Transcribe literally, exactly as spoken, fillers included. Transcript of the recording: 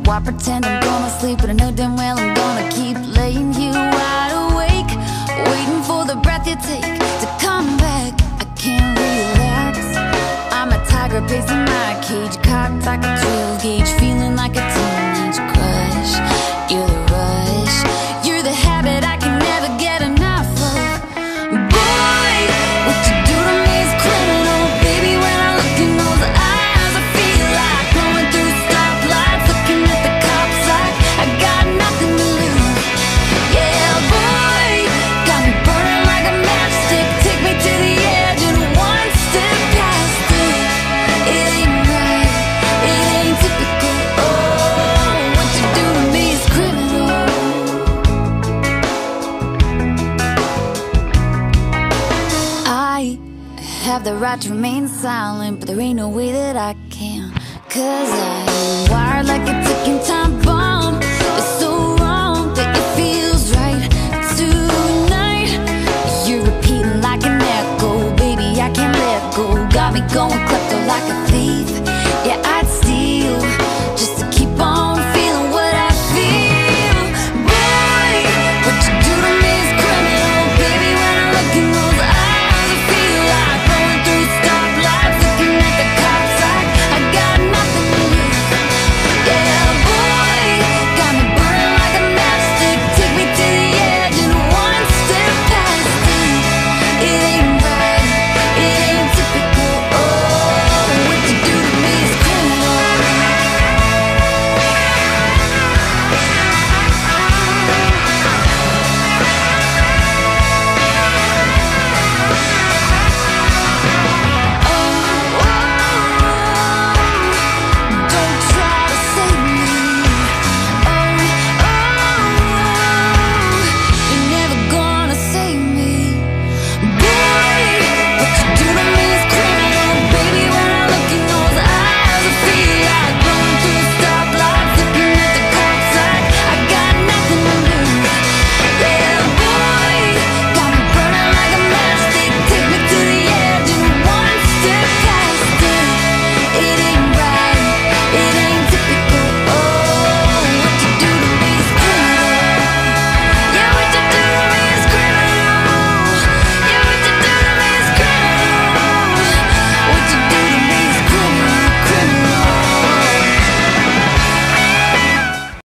Why pretend I'm gonna sleep, but I know damn well I'm gonna keep laying you wide awake, waiting for the breath you take to come back. I can't relax. I'm a tiger pacing my cage, cocked like a twelve gauge, feeling like a teenage crush. You're the rush, you're the habit I can never get enough of. Boy, what you do to me is criminal. Baby, when I look in those eyes, I feel like going through stoplights, looking at the cops like I got nothing to lose. Yeah, boy, got me burning like a matchstick. Take me to the edge and one step past it. It ain't right, it ain't typical. Oh, what you do to me is criminal. I have the right to remain silent, but there ain't no way that I can, 'cause I